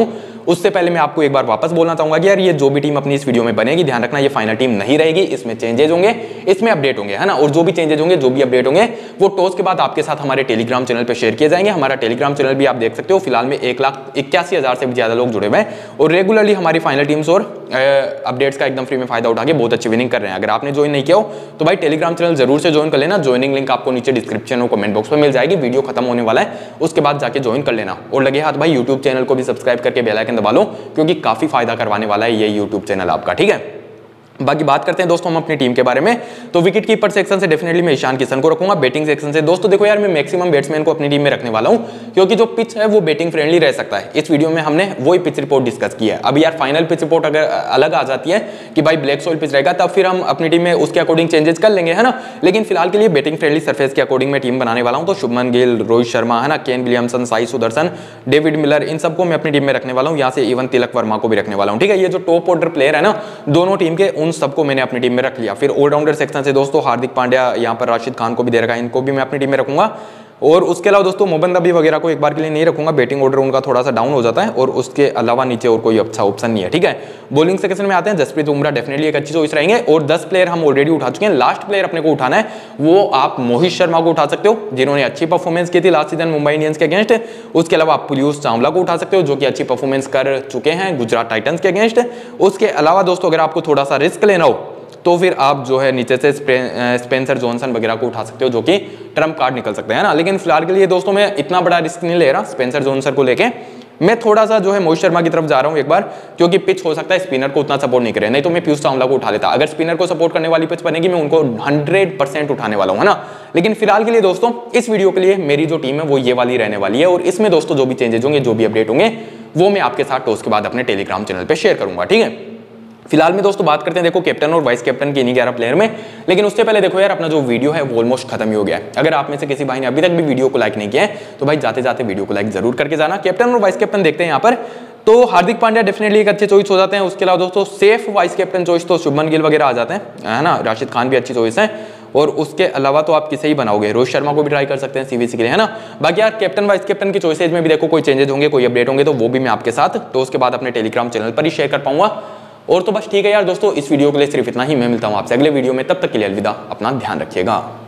उससे पहले मैं आपको एक बार वापस बोलना चाहूंगा कि यार ये जो भी टीम अपनी इस वीडियो में बनेगी, ध्यान रखना ये फाइनल टीम नहीं रहेगी, इसमें चेंजेस होंगे, इसमें अपडेट होंगे, है ना। और जो भी चेंजेस होंगे, जो भी अपडेट होंगे, वो टॉस के बाद आपके साथ हमारे टेलीग्राम चैनल पर शेयर किए जाएंगे। हमारा टेलीग्राम चैनल भी आप देख सकते हो, फिलहाल में एक लाख इक्यासी हजार से भी ज्यादा लोग जुड़े हुए हैं और रेगुलरली हमारी फाइनल टीम्स और अपडेट्स का एकदम फ्री में फायदा उठा के बहुत अच्छी विनिंग कर रहे हैं। अगर आपने ज्वाइन नहीं किया हो तो भाई टेलीग्राम चैनल जरूर से ज्वाइन कर लेना। ज्वाइनिंग लिंक आपको नीचे डिस्क्रिप्शन और कमेंट बॉक्स में मिल जाएगी। वीडियो खत्म होने वाला है, उसके बाद जाके ज्वाइन कर लेना। और लगे हाथ भाई यूट्यूब चैनल को भी सब्सक्राइब करके बेल आइकन दबा लो, क्योंकि काफी फायदा करवाने वाला है ये यूट्यूब चैनल आपका, ठीक है। बाकी बात करते हैं दोस्तों हम अपनी टीम के बारे में। तो विकेट कीपर सेक्शन से डेफिनेटली मैं ईशान किशन को रखूंगा। बैटिंग सेक्शन से दोस्तों देखो यार, मैं मैक्सिमम बैट्समैन को अपनी टीम में रखने वाला हूं, क्योंकि जो पिच है वो बैटिंग फ्रेंडली रह सकता है। इस वीडियो में हमने वही पिच रिपोर्ट डिस्कस की है। अब यार फाइनल पिच रिपोर्ट अगर अलग आ जाती है कि भाई ब्लैक सॉइल पिच रहेगा, तब फिर हम अपनी टीम में उसके अकॉर्डिंग चेंजेस कर लेंगे, है ना। लेकिन फिलहाल के लिए बैटिंग फ्रेंडली सरफेस के अकॉर्डिंग मैं टीम बनाने वाला हूं। तो शुभमन गिल, रोहित शर्मा, है ना, Kane Williamson, Sai Sudharsan, David Miller, इन सबको मैं अपनी टीम में रखने वाला हूं। यहाँ से इवन तिलक वर्मा को भी रखने वाला हूं, ठीक है। ये जो टॉप ऑर्डर प्लेयर है ना दोनों टीम के, उन सबको मैंने अपनी टीम में रख लिया। फिर ऑलराउंडर सेक्शन से दोस्तों हार्दिक पांड्या, यहाँ पर राशिद खान को भी दे रखा है, इनको भी मैं अपनी टीम में रखूंगा। और उसके अलावा दोस्तों मोहम्मद नबी वगैरह को एक बार के लिए नहीं रखूंगा, बैटिंग ऑर्डर उनका थोड़ा सा डाउन हो जाता है और उसके अलावा नीचे और कोई अच्छा ऑप्शन नहीं है, ठीक है। बॉलिंग सेक्शन में आते हैं, जसप्रीत बुमराह डेफिनेटली एक अच्छी चॉइस रहेंगे। और दस प्लेयर हम ऑलरेडी उठा चुके हैं। लास्ट प्लेयर अपने को उठाना है, वो आप मोहित शर्मा को उठा सकते हो, जिन्होंने अच्छी परफॉर्मेंस की थी लास्ट सीजन मुंबई इंडियंस के अगेंस्ट। उसके अलावा आप पीयूष चावला को उठा सकते हो, जो कि अच्छी परफॉर्मेंस कर चुके हैं गुजरात टाइटंस के अगेंस्ट। उसके अलावा दोस्तों अगर आपको थोड़ा सा रिस्क लेना हो तो फिर आप जो है नीचे से स्पेंसर जॉनसन वगैरह को उठा सकते हो, जो कि ट्रम्प कार्ड निकल सकते हैं ना। लेकिन फिलहाल के लिए दोस्तों मैं इतना बड़ा रिस्क नहीं ले रहा स्पेंसर जॉनसन को लेके। मैं थोड़ा सा जो है मोहित शर्मा की तरफ जा रहा हूं एक बार, क्योंकि पिच हो सकता है स्पिनर को उतना सपोर्ट नहीं करे, नहीं तो मैं पीयूष चावला को उठा लेता। अगर स्पिनर को सपोर्ट करने वाली पिच बनेगी मैं उनको हंड्रेड परसेंट उठाने वाला हूं, है ना। लेकिन फिलहाल के लिए दोस्तों इस वीडियो के लिए मेरी जो टीम है वो ये वाली रहने वाली है। और इसमें दोस्तों जो भी चेंजेस होंगे, जो भी अपडेट होंगे, वो मैं आपके साथ टॉस के बाद अपने टेलीग्राम चैनल पर शेयर करूंगा, ठीक है। फिलहाल में दोस्तों बात करते हैं देखो कैप्टन और वाइस कैप्टन के इन्हीं ग्यारह प्लेयर में। लेकिन उससे पहले देखो यार अपना जो वीडियो है वो ऑलमोस्ट खत्म ही हो गया है। अगर आप में से किसी भाई ने अभी तक भी वीडियो को लाइक नहीं किया है तो भाई जाते जाते वीडियो को लाइक जरूर करके जाना। कैप्टन और वाइस कैप्टन देखते हैं यहाँ पर। तो हार्दिक पांड्या डेफिनेटली एक अच्छे चॉइस हो जाते हैं। उसके अलावा दोस्तों सेफ वाइस कैप्टन चॉइस तो शुभमन गिल वगैरह आ जाते हैं, है ना। राशिद खान भी अच्छी चॉइस है। और उसके अलावा तो आप किसे ही बनाओगे, रोहित शर्मा को भी ट्राई कर सकते हैं सीवीसी के लिए, है ना। बाकी यार कैप्टन वाइस कैप्टन की चॉइसेज में भी देखो कोई चेंजेस होंगे, कोई अपडेट होंगे तो वो भी मैं आपके साथ तो उसके बाद अपने टेलीग्राम चैनल पर ही शेयर कर पाऊंगा। और तो बस ठीक है यार दोस्तों, इस वीडियो के लिए सिर्फ इतना ही। मैं मिलता हूं आपसे अगले वीडियो में, तब तक के लिए अलविदा, अपना ध्यान रखिएगा।